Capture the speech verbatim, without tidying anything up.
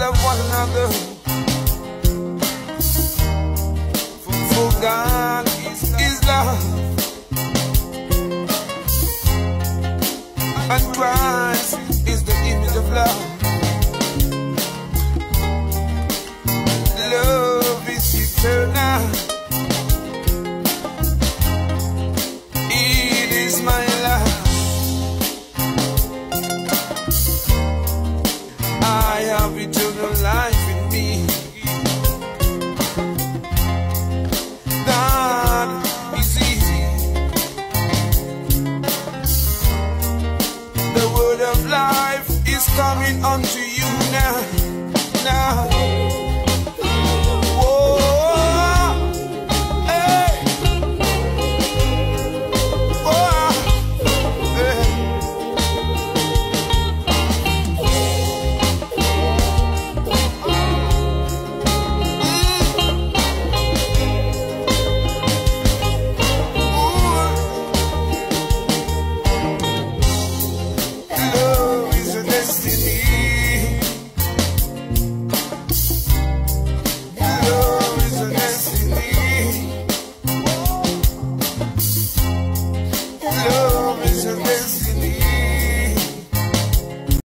love one another. For, for God is, is love, and Christ is the image of love. Love is eternal. It is my life. I have eternal life in me. That is easy. The word of life is coming unto you now. Now.